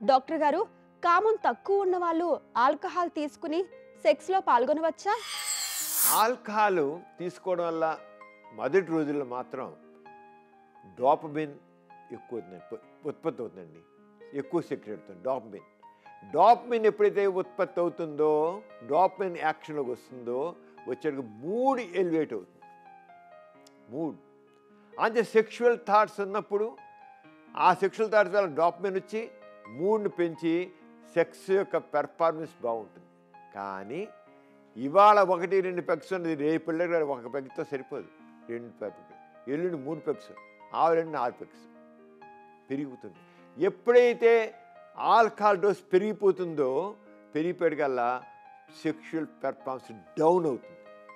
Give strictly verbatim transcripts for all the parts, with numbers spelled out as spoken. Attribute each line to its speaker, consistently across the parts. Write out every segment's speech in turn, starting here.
Speaker 1: Doctor గారు, కామం తక్కువ ఉన్న వాళ్ళు ఆల్కహాల్ తీసుకుని సెక్స్లో పాల్గొనవచ్చా?
Speaker 2: ఆల్కహాల్ తీసుకోవడం వల్ల మొదటి రోజుల్లో మాత్రం డోపమిన్ ఎక్కువ ఉత్పత్తి అవుతుందండి, ఎక్కువ సెక్రెట్ అవుతుంది డోపమిన్. డోపమిన్ ఎప్పుడైతే ఉత్పత్తి అవుతుందో, డోపమిన్ యాక్షన్లోకి వస్తుందో వచ్చేటికి మూడ్ ఎలివేట్ అవుతుంది. మూడ్ అంటే సెక్షువల్ థాట్స్ ఉన్నప్పుడు ఆ సెక్షువల్ థాట్స్ వల్ల డోపమిన్ వచ్చి మూడ్ని పెంచి సెక్స్ యొక్క పెర్ఫార్మెన్స్ బాగుంటుంది. కానీ ఇవాళ ఒకటి రెండు పెగ్స్ ఉన్నది, రేపు ఒక పెగ్తో సరిపోదు. రెండు పెగ్, ఎల్లుండి మూడు పెగ్స్, ఆరు రెండు ఆరు పెగ్స్ పెరిగిపోతుంది. ఎప్పుడైతే ఆల్కహాల్ డోస్ పెరిగిపోతుందో, పెరిగిపోయేకల్లా సెక్షువల్ పెర్ఫార్మెన్స్ డౌన్ అవుతుంది.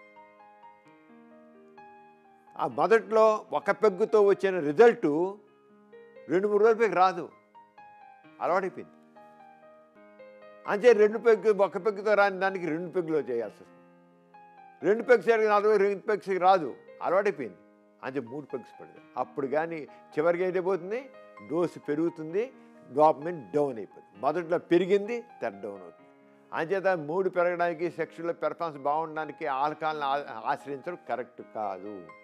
Speaker 2: ఆ మొదట్లో ఒక పెగ్గుతో వచ్చిన రిజల్టు రెండు మూడు రోజుల పెగ్గు రాదు, అలవాటైపోయింది. అంతే రెండు పెగ్గు ఒక పెగ్గుతో రాని దానికి రెండు పెగ్గులో చేయాల్సి వస్తుంది. రెండు పెగ్స్ నాలుగు రెండు పెగ్స్ రాదు, అలవాటైపోయింది. అంతే మూడు పెగ్స్ పడుతుంది. అప్పుడు కానీ చివరికి అయితే పోతుంది, డోసు పెరుగుతుంది, డోపమిన్ డౌన్ అయిపోతుంది. మొదట్లో పెరిగింది, తర్వాత డౌన్ అవుతుంది. అంచేత మూడు పెరగడానికి, సెక్షువల్ పెర్ఫార్మెన్స్ బాగుండడానికి ఆల్కహాల్ని ఆశ్రయించడం కరెక్ట్ కాదు.